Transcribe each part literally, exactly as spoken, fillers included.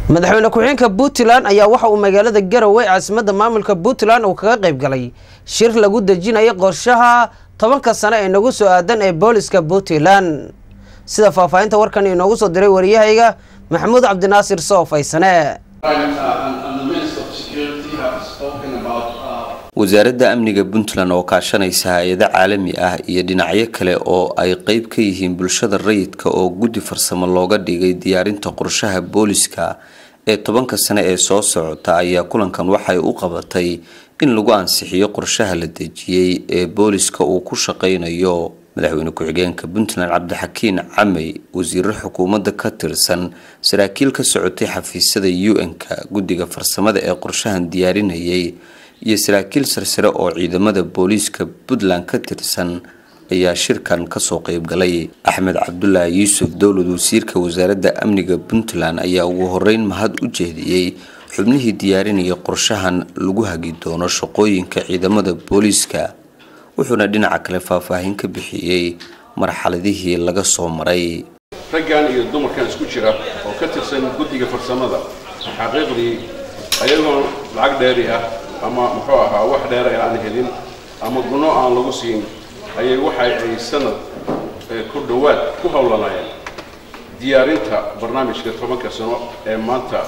madaxweyne ku-xigeenka Puntland ayaa waxa uu magaalada Garowe caasimadda maamulka Puntland uu kaga qayb galay shir lagu dejinayo qorshaha tobanka sano ee nagu soo aadan ee booliska Puntland sida faafahinta warkan inoogu soo diray wariyahayga Maxamuud Cabdinaasir Soofaysane. wasaaradda amniga Puntland oo kaashanaysa hay'ado caalami ah iyo dhinacyo kale oo ay qayb ka yihiin bulshada rayidka oo guddi farsamo looga dhigay diyaarinta qorshaha booliska ee tobanka sano ee soo socota ayaa kulankan waxay u qabatay in lagu ansixiyo qorshaha la dejiyay ee booliska uu ku shaqeynayo. madaxweyne ku-xigeenka Puntland Cabdixakiin Camey wasiir xukuumadda ka tirsan saraakiil ka socotay xafiisyada U N-ka guddiga farsamada ee qorshahan diyaarinayay iyo saraakiil sarsare oo ciidamada booliska Puntland ka tirsan ayaa shirkan ka soo qayb galay. Axmed Cabdullaahi Yuusuf dowlad wasiirka wasaaradda amniga Puntland ayaa ugu horeyn mahad u jeediyay xubnihii diyaarinaya qorshahan lagu hagi doono shaqooyinka ciidamada booliska, wuxuuna dhinaca kale faahfaahin ka bixiyay marxaladihii laga soo maray. raggan iyo dumarkan isku jira oo ka tirsan guddiga farsamada xaqiiqdii ayagoo lacag dheeri ah ama muxuu ahaa wax dheer aan helin ama guno aan lagu siin ayay waxa ay sanad ku dhawaad ku hawlanayeen diyaarinta barnaamijka tobanka sano ee maanta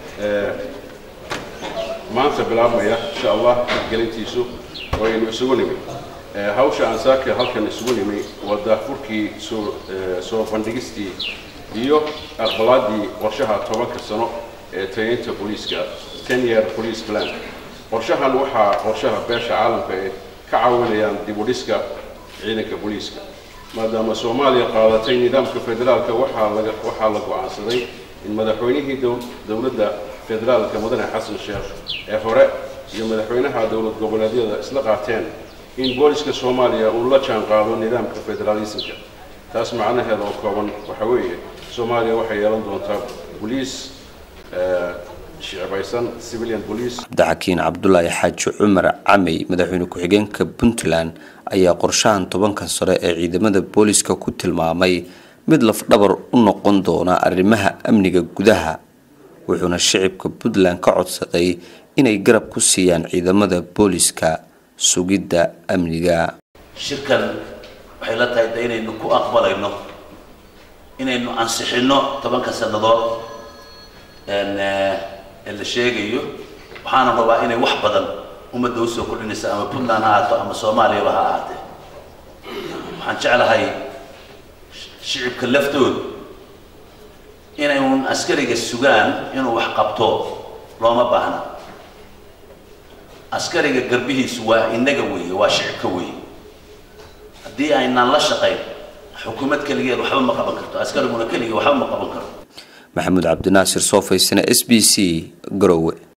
maanta bilaabmaya insha Allah gelintiisu oo inuu isugu nimid hawsha aan saaka halkan isugu nimid wada furkii soo soo bandhigistii iyo aqbalaadii qorshaha tobanka sano ee tayinta booliska ten year police plan. qorshahan waxa qorshaha beesha caalamka ee ka caawinayaan dib u dhiska ciidanka booliska maadaama Soomaaliya qaadatay nidaamka federaalka waxa laga waxa la go'aansaday in madaxweynihii dawladda federaalka mudane Xasan Sheekh ee hore iyo madaxweynaha dawlad goboleedyada isla qaateen in booliska Soomaaliya uu la jaan qaado nidaamka federalismka. taas macnaheedu oo kooban waxa weeye Soomaaliya waxay yeelan doontaa booliis شعبيسان civilian police. Cabdixakiin Cabdullaahi Xaaji Cumar Camey madaxweyne ku-xigeenka Puntland ayaa qorshahan tobanka sano ee ciidamada booliska ku tilmaamay mid laf dhabar u noqon doona arrimaha amniga gudaha, wuxuuna shacabka Puntland ka codsaday inay garab ku siiyaan ciidamada booliska sugidda amniga. shirkan waxay la tahay inaynu ku aqbalayno inaynu ansixino tobanka sanadood een اللي شيء وحنا ربع إني واحد بدل وما دوسوا كل الناس أما كنا نعطى أما صومالي بها عادي وحنشعل هاي شعب كلفتون إنه يكون عسكري السجان إنه واحد قبطه لو ما بهنا عسكري الجربيه سواء النجوي وشعب كوي دي أن الله شقيق حكومة كلية وحب ما قبل كرت عسكري منكلي وحب ما قبل كرت. Maxamuud Cabdinaasir Soofaysane S B C Garowe.